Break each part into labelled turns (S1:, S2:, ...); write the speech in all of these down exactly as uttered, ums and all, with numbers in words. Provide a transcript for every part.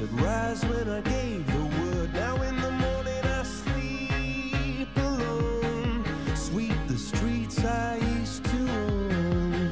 S1: would rise when I gave the word. Now in the morning I sleep alone, sweep the streets I used to own.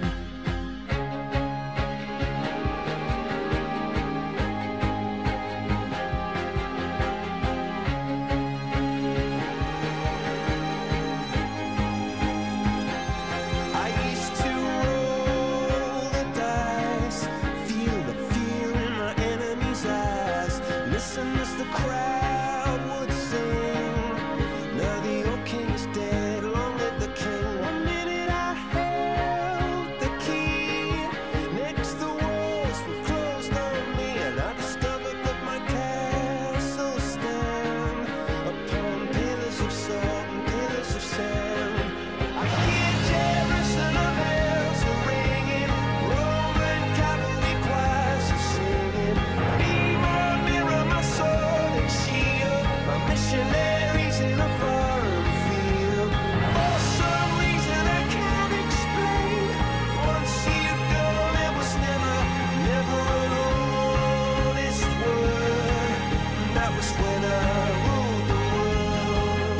S1: I used to roll the dice, feel the fear in my enemy's eyes, listen as the crowd would sing. Now the old king is dead, long live the king. One minute I held the key, next the walls were closed on me, and I discovered that my castle stand upon pillars of salt and pillars of sand. I hear Jerusalem bells are ringing, Roman cavalry choirs are singing. Mirror, mirror, my sword and shield, my missionaries in a foreign field. For some reason I can't explain, once you've gone it was never, never an honest word. That was when I ruled the world.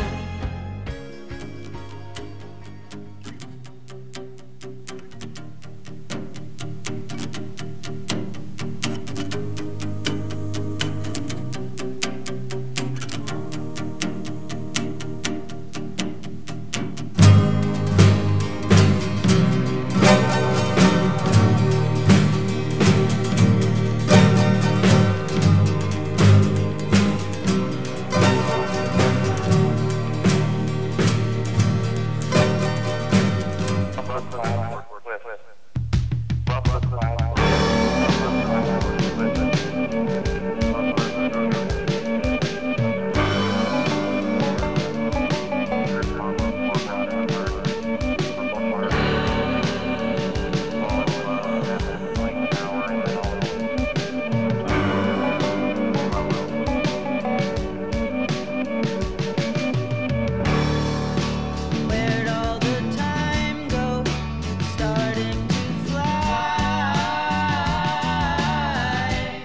S1: Where'd all the time go? It's starting to fly.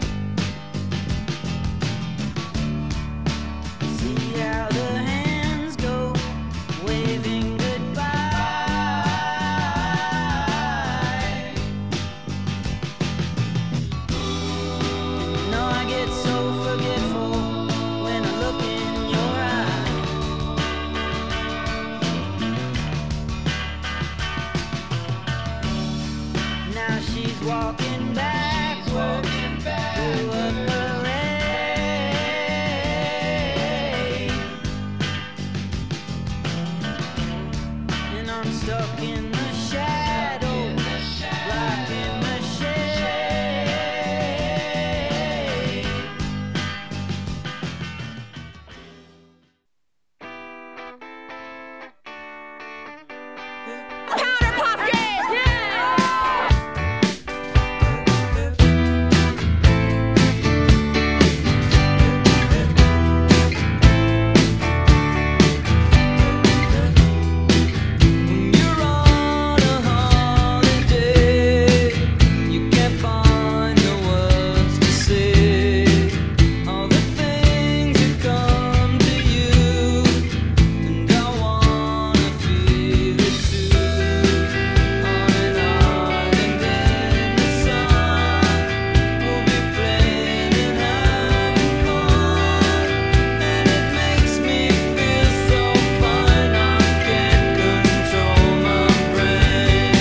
S1: See how the hands go, waving goodbye. No, I get so forgetful when I look in your eyes. Now she's walking backward through a parade, and I'm stuck in the shadow, rocking the shade. Powder Puff Game! Yeah! When you're on a holiday, you can't find the words to say. All the things that come to you, and I wanna feel it too. On and on, and then the sun will be playing and having fun, and it makes me feel so fine. I can't control my brain.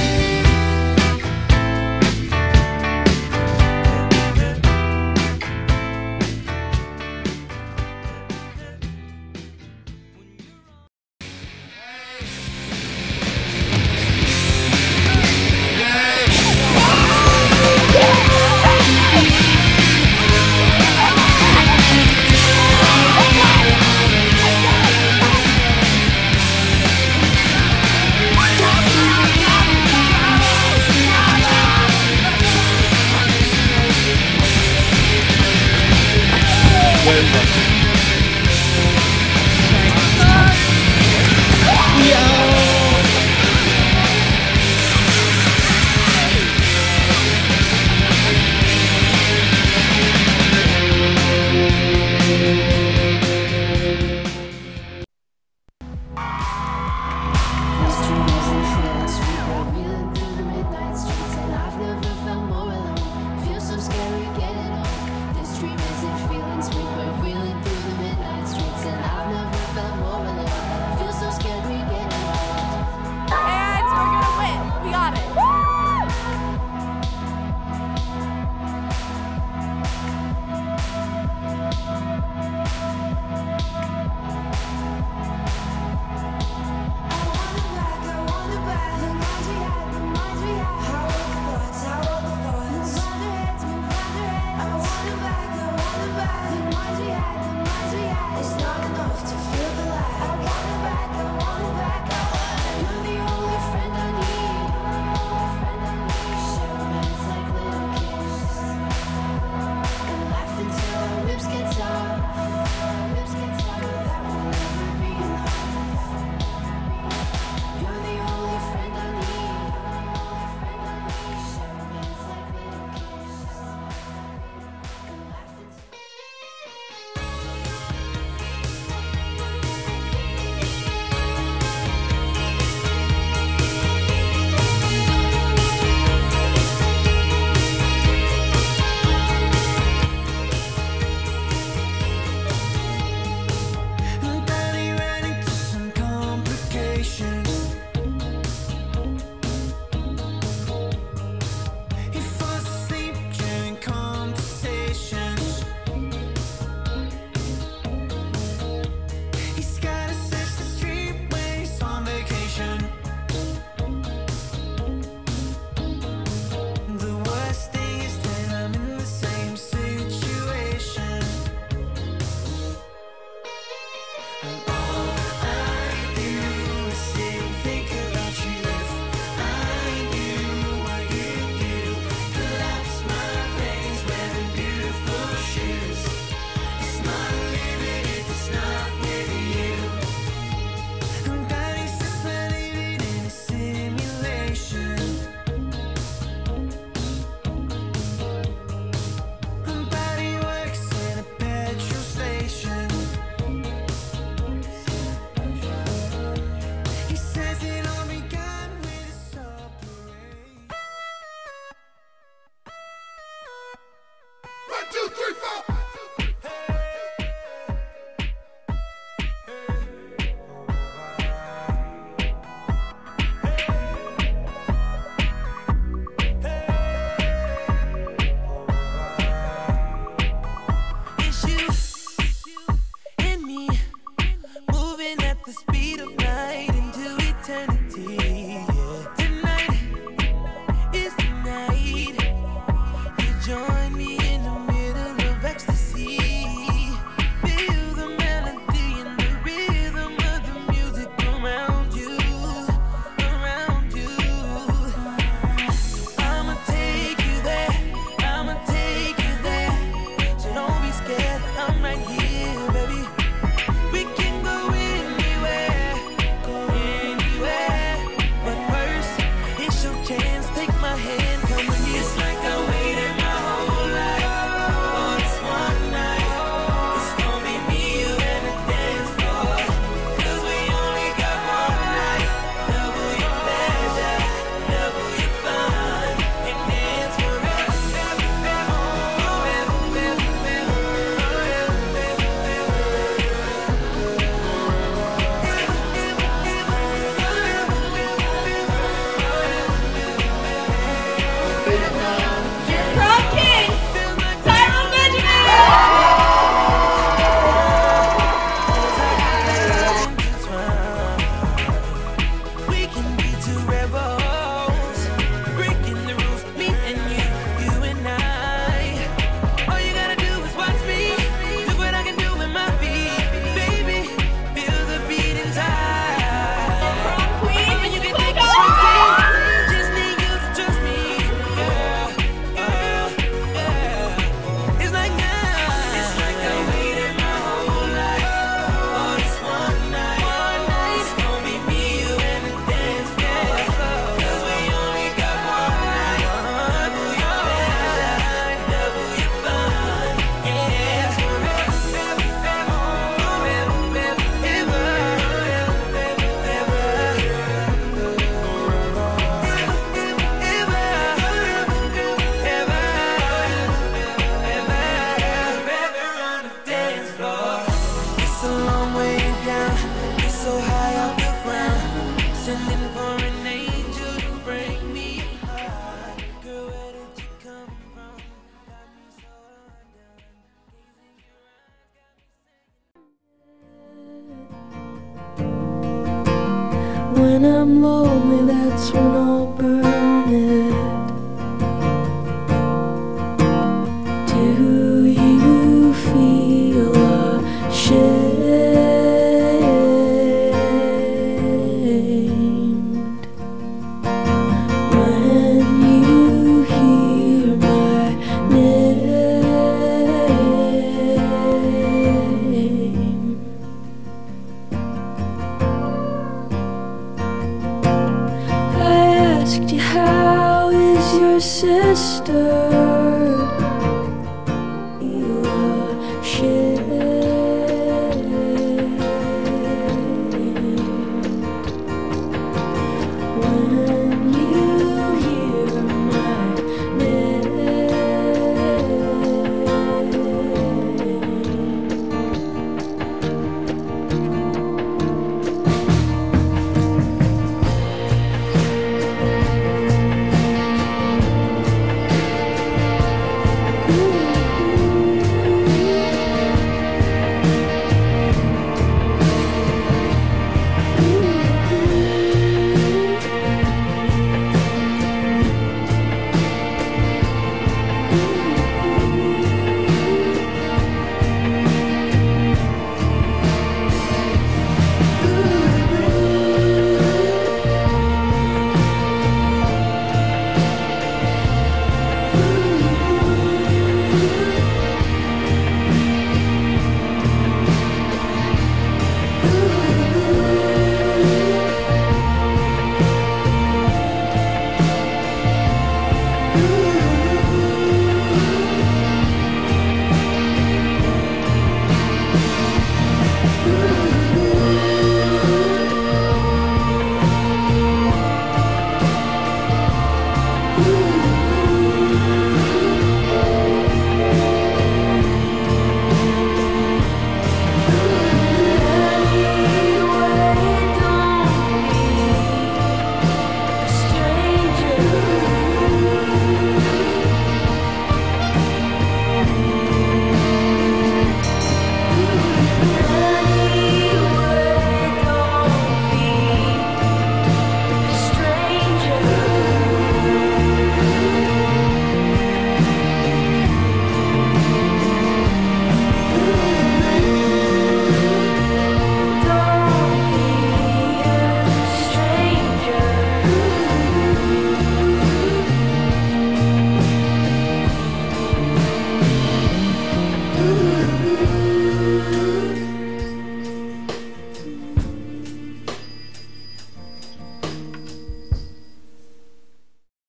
S2: when I'm lonely, that's when